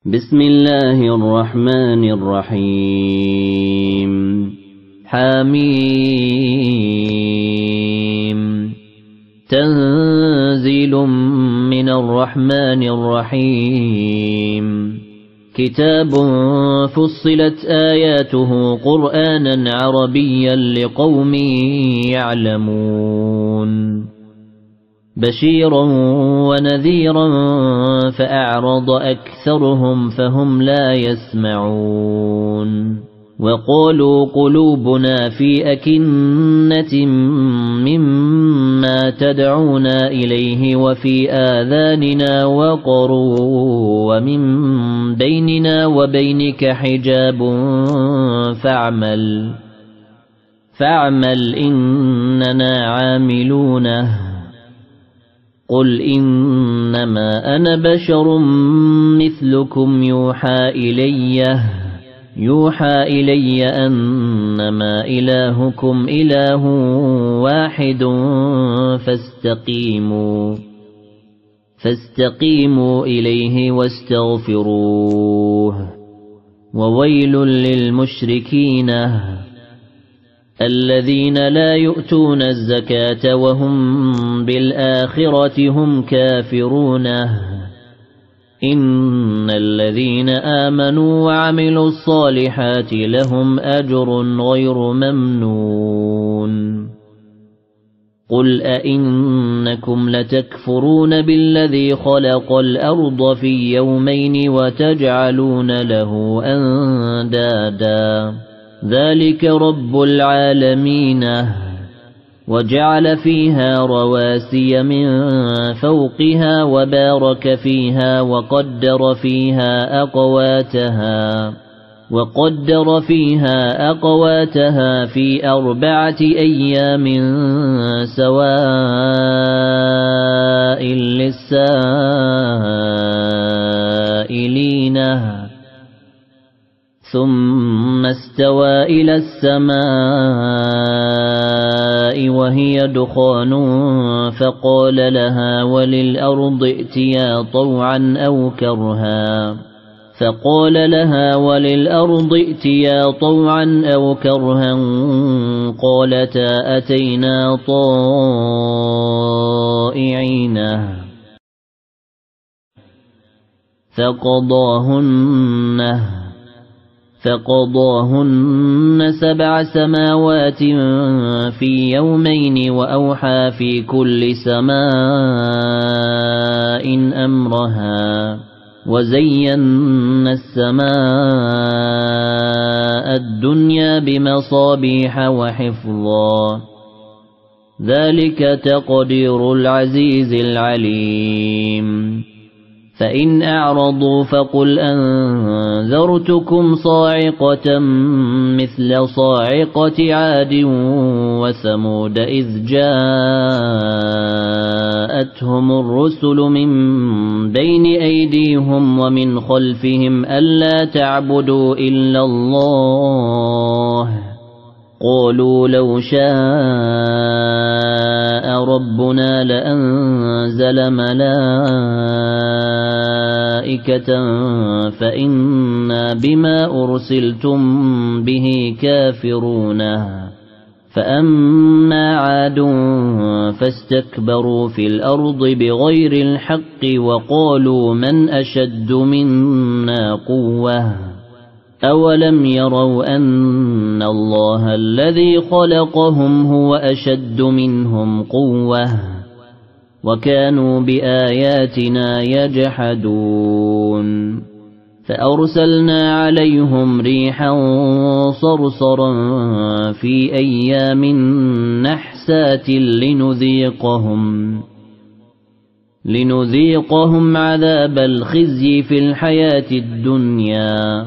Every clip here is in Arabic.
بسم الله الرحمن الرحيم حميم تنزيل من الرحمن الرحيم كتاب فصلت آياته قرآنا عربيا لقوم يعلمون بشيرا ونذيرا فأعرض أكثرهم فهم لا يسمعون وقالوا قلوبنا في أكنة مما تدعونا إليه وفي آذاننا وقر ومن بيننا وبينك حجاب فاعمل إننا عاملونه قل إنما أنا بشر مثلكم يوحى إلي أنما إلهكم إله واحد فاستقيموا إليه واستغفروه وويل للمشركين الذين لا يؤتون الزكاة وهم بالآخرة هم كافرون إن الذين آمنوا وعملوا الصالحات لهم أجر غير ممنون قل أئنكم لتكفرون بالذي خلق الأرض في يومين وتجعلون له أندادا ذلك رب العالمين وجعل فيها رواسي من فوقها وبارك فيها وقدر فيها أقواتها في 4 أيام سواء للسائلين ثم استوى إلى السماء وهي دخان فقال لها وللأرض ائتيا طوعا أو كرها قالتا أتينا طائعين فقضاهن 7 سماوات في يومين وأوحى في كل سماء أمرها وزينا السماء الدنيا بمصابيح وحفظا ذلك تقدير العزيز العليم فإن أعرضوا فقل أنذرتكم صاعقة مثل صاعقة عاد وثمود إذ جاءتهم الرسل من بين أيديهم ومن خلفهم ألا تعبدوا إلا الله قالوا لو شاء ربنا لأنزل ملائكة فإنا بما أرسلتم به كافرون فأما عاد فاستكبروا في الأرض بغير الحق وقالوا من أشد منا قوة أولم يروا أن الله الذي خلقهم هو أشد منهم قوة وكانوا بآياتنا يجحدون فأرسلنا عليهم ريحا صرصرا في أيام نحسات لنذيقهم عذاب الخزي في الحياة الدنيا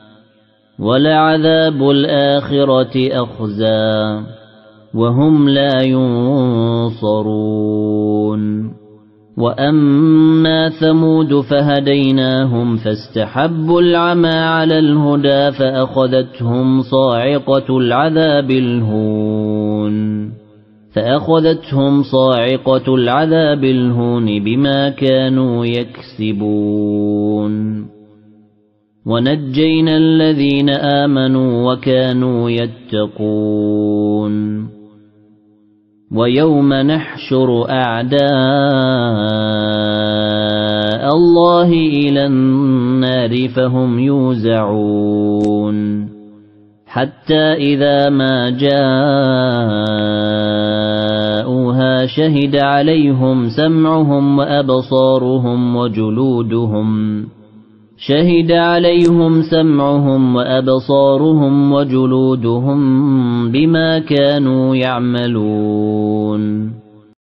ولعذاب الآخرة أخزى وهم لا ينصرون وأما ثمود فهديناهم فاستحبوا العمى على الهدى فأخذتهم صاعقة العذاب الهون بما كانوا يكسبون ونجينا الذين آمنوا وكانوا يتقون ويوم نحشر أعداء الله إلى النار فهم يوزعون حتى إذا ما جاءوها شهد عليهم سمعهم وأبصارهم وجلودهم بما كانوا يعملون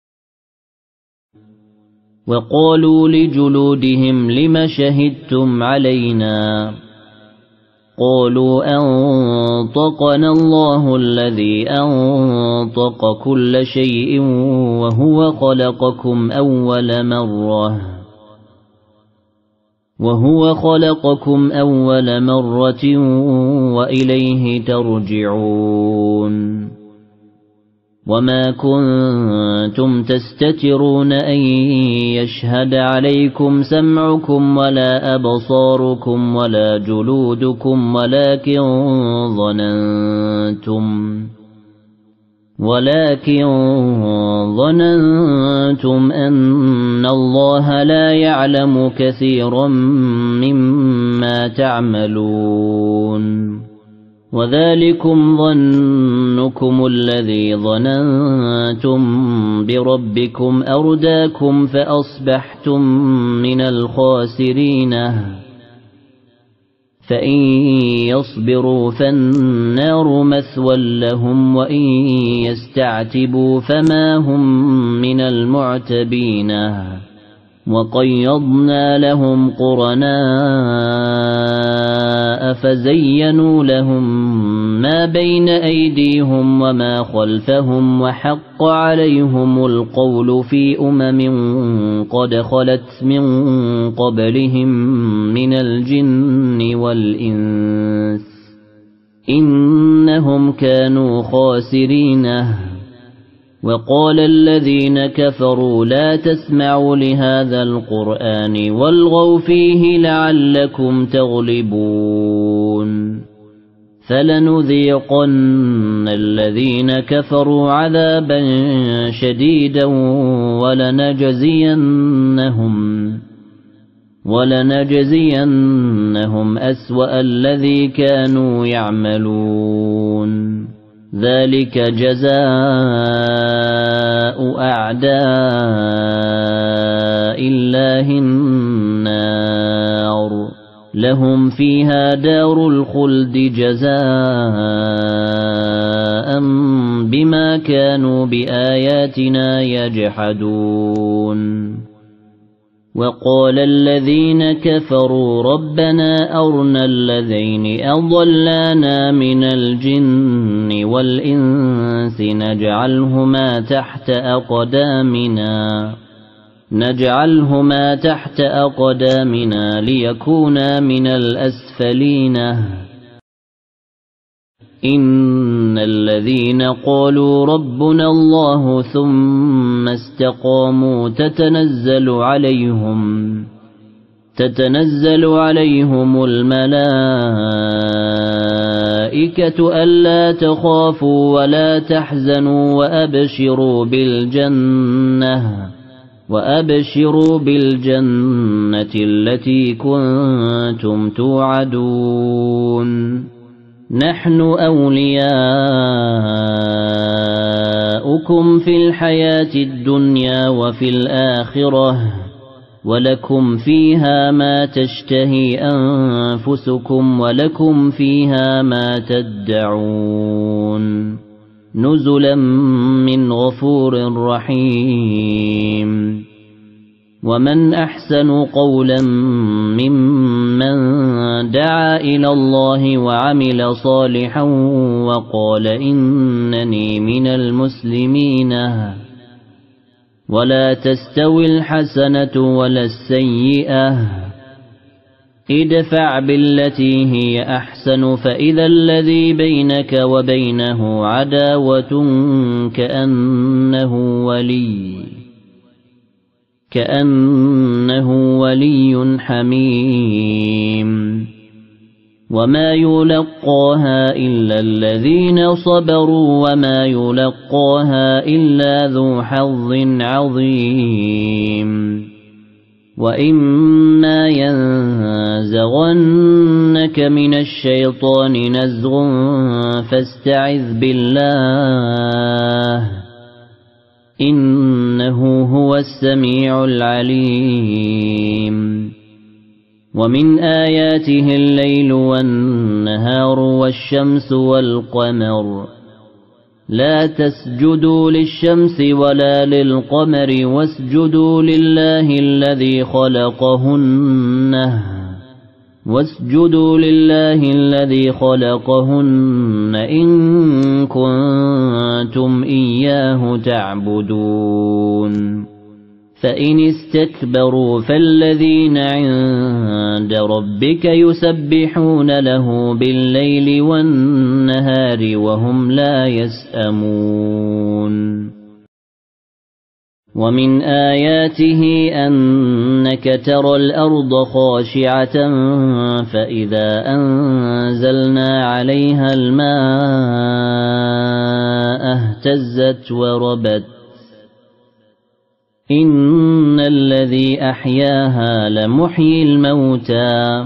وقالوا لجلودهم لم شهدتم علينا قالوا أنطقنا الله الذي أنطق كل شيء وهو خلقكم أول مرة وإليه ترجعون وما كنتم تستترون أن يشهد عليكم سمعكم ولا أبصاركم ولا جلودكم ولكن ظننتم أن الله لا يعلم كثيرا مما تعملون وذلكم ظنكم الذي ظننتم بربكم أرداكم فأصبحتم من الخاسرين فإن يصبروا فالنار مثوى لهم وإن يستعتبوا فما هم من المعتبين وقيضنا لهم قرناء فزينوا لهم ما بين أيديهم وما خلفهم وحق عليهم القول في قد خلت من قبلهم من الجن والإنس إنهم كانوا خاسرين وقال الذين كفروا لا تسمعوا لهذا القرآن والغوا فيه لعلكم تغلبون فلنذيقن الذين كفروا عذابا شديدا ولنجزينهم أسوأ الذي كانوا يعملون ذلك جزاء أعداء الله النار لهم فيها دار الخلد جزاء بما كانوا بآياتنا يجحدون وقال الذين كفروا ربنا أرنا الذين أضلانا من الجن والإنس نجعلهما تحت أقدامنا ليكونا من الأسفلين إن الذين قالوا ربنا الله ثم استقاموا تتنزل عليهم الملائكة ألا تخافوا ولا تحزنوا وأبشروا بالجنة التي كنتم توعدون نحن أولياؤكم في الحياة الدنيا وفي الآخرة ولكم فيها ما تشتهي أنفسكم ولكم فيها ما تدعون نزلا من غفور رحيم ومن أحسن قولا ممن دعا إلى الله وعمل صالحا وقال إنني من المسلمين ولا تستوي الحسنة ولا السيئة ادفع بالتي هي أحسن فإذا الذي بينك وبينه عداوة كأنه ولي حميم وما يلقاها إلا الذين صبروا وما يلقاها إلا ذو حظ عظيم وإما ينزغنك من الشيطان نزغ فاستعذ بالله إنه هو السميع العليم ومن آياته الليل والنهار والشمس والقمر لا تسجدوا للشمس ولا للقمر واسجدوا لله الذي خلقهن إن كنتم إياه تعبدون فإن استكبروا فالذين عند ربك يسبحون له بالليل والنهار وهم لا يسأمون ومن آياته أنك ترى الأرض خاشعة فإذا أنزلنا عليها الماء اهتزت وربت إن الذي أحياها لمحيي الموتى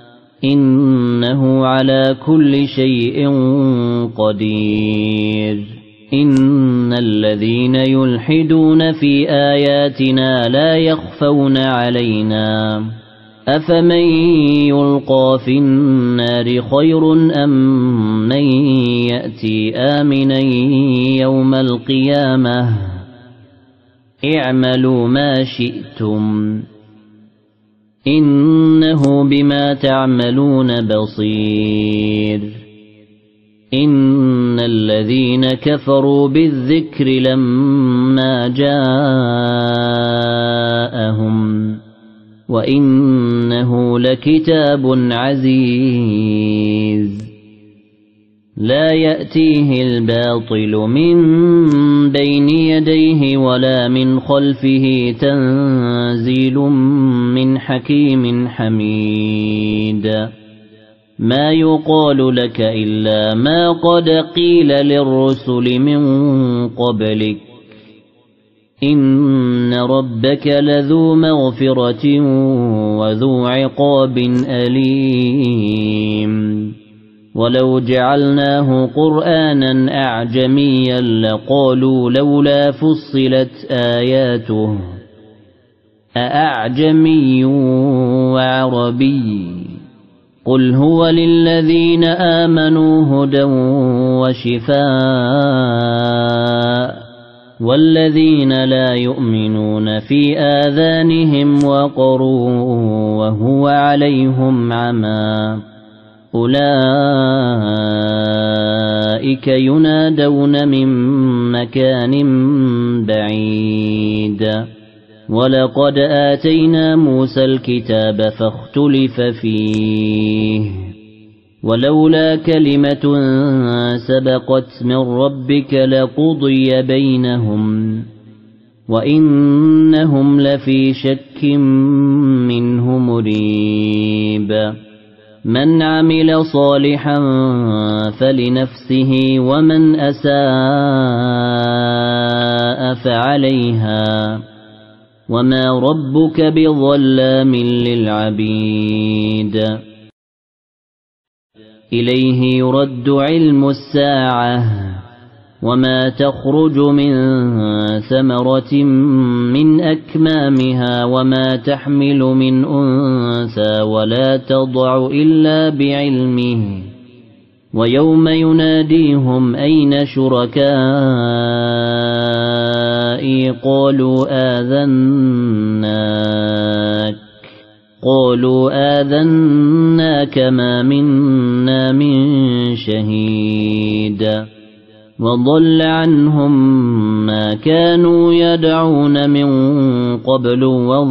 إنه على كل شيء قدير إن الذين يلحدون في آياتنا لا يخفون علينا أفمن يلقى في النار خير أم من يأتي آمنا يوم القيامة اعملوا ما شئتم إنه بما تعملون بصير إن الذين كفروا بالذكر لما جاءهم وإنه لكتاب عزيز لا يأتيه الباطل من بين يديه ولا من خلفه تنزيل من حكيم حميد ما يقال لك إلا ما قد قيل للرسل من قبلك إن ربك لذو مغفرة وذو عقاب أليم ولو جعلناه قرآنا أعجميا لقالوا لولا فصلت آياته أأعجمي وعربي قل هو للذين آمنوا هدى وشفاء والذين لا يؤمنون في آذانهم وقر وهو عليهم عمى أولئك ينادون من مكان بعيد ولقد آتينا موسى الكتاب فاختلف فيه ولولا كلمة سبقت من ربك لقضي بينهم وإنهم لفي شك منه مريب من عمل صالحا فلنفسه ومن أساء فعليها وما ربك بظلام للعبيد إليه يرد علم الساعة وما تخرج من ثمرة من أكمامها وما تحمل من أنثى ولا تضع إلا بعلمه ويوم يناديهم أين شركائي قالوا آذناك ما منا من شهيد وضل عنهم ما كانوا يدعون من قبل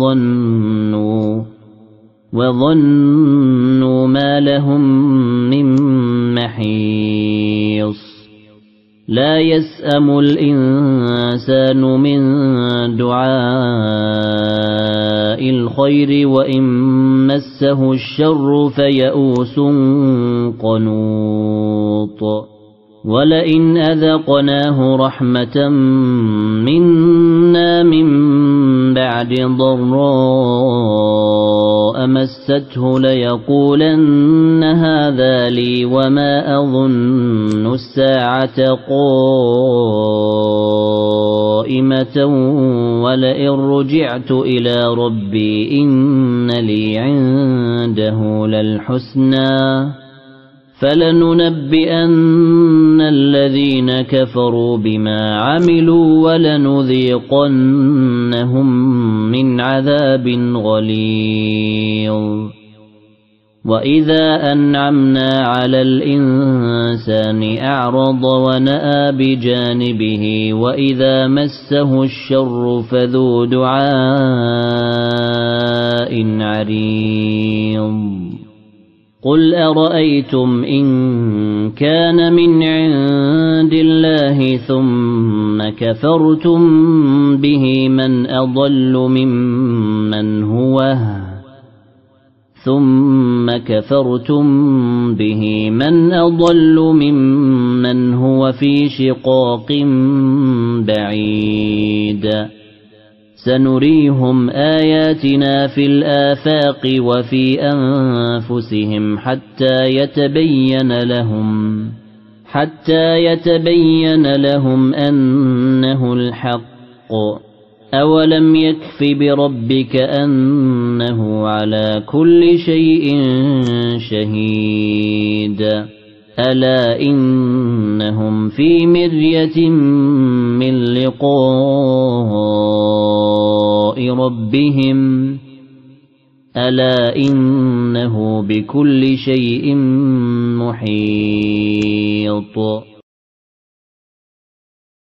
وظنوا ما لهم من محيص لا يسأم الإنسان من دعاء بدعاء الخير وإن مسه الشر فيئوس قنوط ولئن أذقناه رحمة منا من بعد ضراء مسته ليقولن هذا لي وما أظن الساعة قائمة ولئن رجعت إلى ربي إن لي عنده للحسنى فلننبئن الذين كفروا بما عملوا ولنذيقنهم من عذاب غليظ وإذا أنعمنا على الإنسان أعرض ونأى بجانبه وإذا مسه الشر فذو دعاء عريض قل أرأيتم إن كان من عند الله ثم كفرتم به من أضل ممن هو في شقاق بعيد سنريهم آياتنا في الآفاق وفي أنفسهم حتى يتبين لهم أنه الحق أولم يكف بربك أنه على كل شيء شهيد ألا إنهم في مرية من لقاء ربهم ألا إنه بكل شيء محيط